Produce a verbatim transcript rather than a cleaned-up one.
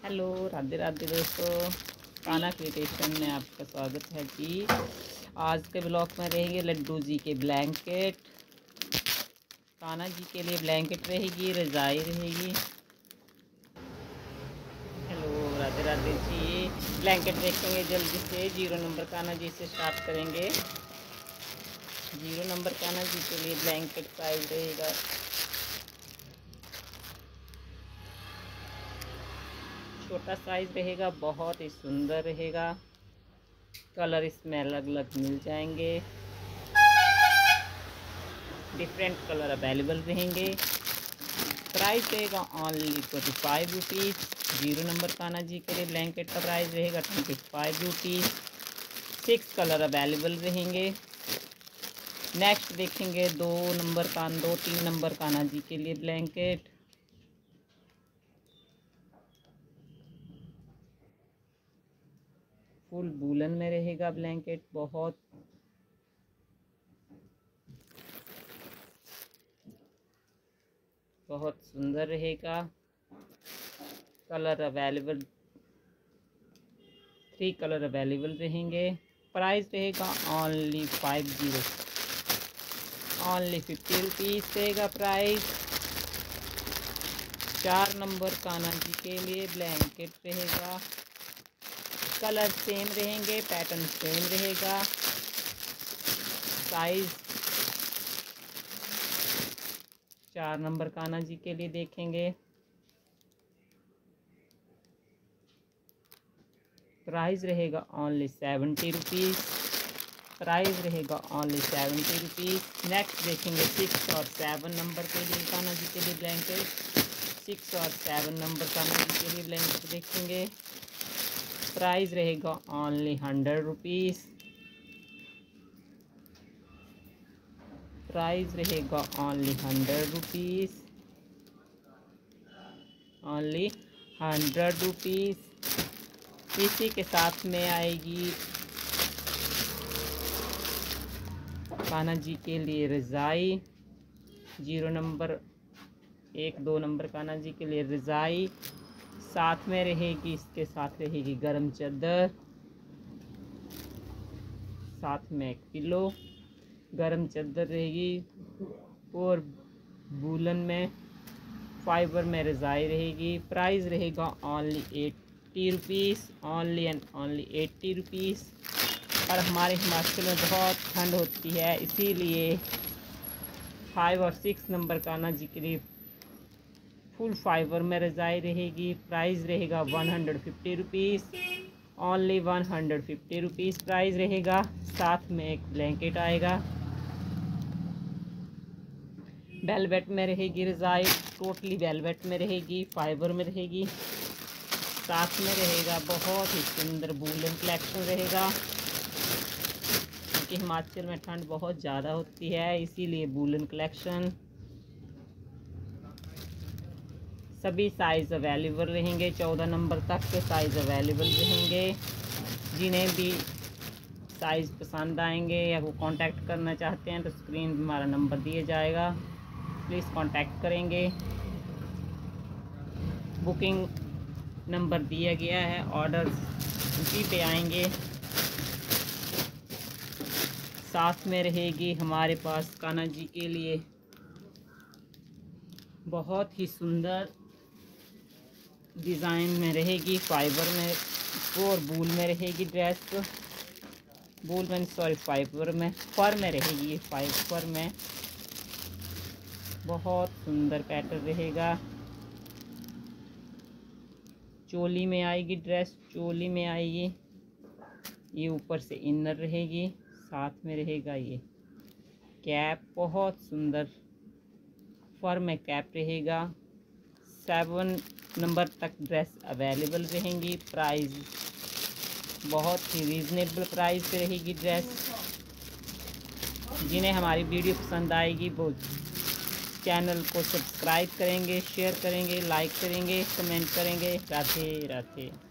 Hello, Radhe Radhe दोस्तों, Kanha creation में आपका स्वागत है जी। आज के ब्लॉग में रहेंगे लड्डू जी के ब्लैंकेट। कान्हा जी के लिए ब्लैंकेट रहेगी, रजाई रहेगी। हेलो, राधे राधे जी। ब्लैंकेट देखेंगे जल्दी से। जीरो नंबर कान्हा जी से स्टार्ट करेंगे। जीरो नंबर कान्हा जी के लिए ब्लैंकेट प्राइस रहेगा छोटा साइज रहेगा, बहुत ही सुंदर रहेगा। कलर इसमें अलग अलग मिल जाएंगे, डिफरेंट कलर अवेलेबल रहेंगे। प्राइस रहेगा only twenty five rupees. Zero number Kanha जी के लिए ब्लैंकेट का प्राइस रहेगा twenty five rupees. Six colour available रहेंगे। नेक्स्ट देखेंगे दो नंबर कान दो तीन नंबर कान्हा जी के लिए ब्लैंकेट। फुल वूलन में रहेगा ब्लैंकेट, बहुत बहुत सुंदर रहेगा। Colour available three colour available रहेंगे। प्राइस रहेगा only five zero only fifty rupees रहेगा प्राइस। चार नंबर कान्हा जी के लिए ब्लैंकेट रहेगा। कलर सेम रहेंगे, पैटर्न सेम रहेगा। साइज चार नंबर कान्हा जी के लिए देखेंगे। प्राइस रहेगा ओनली सेवेंटी रुपीज़। प्राइस रहेगा ओनली सेवेंटी रुपीज़। नेक्स्ट देखेंगे सिक्स और सेवन नंबर के लिए कान्हा जी के लिए ब्लैंकेट। सिक्स और सेवन नंबर कान्हा जी के लिए ब्लैंकेट देखेंगे। प्राइस रहेगा ओनली हंड्रेड रुपीज़। प्राइस रहेगा only hundred rupees only hundred rupees. इसी के साथ में आएगी कान्हा जी के लिए रज़ाई। जीरो नंबर एक दो नंबर कान्हा जी के लिए रज़ाई साथ में रहेगी। इसके साथ रहेगी गरम चादर, साथ में एक पिलो। गरम चादर रहेगी और वूलन में फाइबर में रज़ाई रहेगी। प्राइस रहेगा only eighty rupees only and only eighty rupees. और हमारे हिमाचल में बहुत ठंड होती है, इसीलिए फाइव और सिक्स नंबर कान्हा जी के लिए फुल फाइबर में रज़ाई रहेगी। प्राइस रहेगा one hundred fifty rupees only one hundred fifty rupees price रहेगा। साथ में एक ब्लैंकेट आएगा। वेलवेट में रहेगी रज़ाई, टोटली वेलवेट में रहेगी, फाइबर में रहेगी। साथ में रहेगा बहुत ही सुंदर वूलन कलेक्शन रहेगा, क्योंकि हिमाचल में ठंड बहुत ज़्यादा होती है, इसीलिए वूलन कलेक्शन। सभी साइज़ अवेलेबल रहेंगे, चौदह नंबर तक के साइज़ अवेलेबल रहेंगे। जिन्हें भी साइज़ पसंद आएंगे या वो कांटेक्ट करना चाहते हैं तो स्क्रीन पर हमारा नंबर दिया जाएगा, प्लीज़ कांटेक्ट करेंगे। बुकिंग नंबर दिया गया है, ऑर्डर उसी पे आएंगे। साथ में रहेगी हमारे पास कान्हा जी के लिए बहुत ही सुंदर डिज़ाइन में रहेगी, फाइबर में और वूल में रहेगी ड्रेस। वूल में सॉरी फाइबर में फर में रहेगी, फाइबर में बहुत सुंदर पैटर्न रहेगा। चोली में आएगी ड्रेस, चोली में आएगी। ये ऊपर से इनर रहेगी, साथ में रहेगा ये कैप, बहुत सुंदर फर में कैप रहेगा। सेवन नंबर तक ड्रेस अवेलेबल रहेंगी। प्राइस बहुत ही रीज़नेबल प्राइस पे रहेगी ड्रेस। जिन्हें हमारी वीडियो पसंद आएगी वो चैनल को सब्सक्राइब करेंगे, शेयर करेंगे, लाइक करेंगे, कमेंट करेंगे। राधे राधे।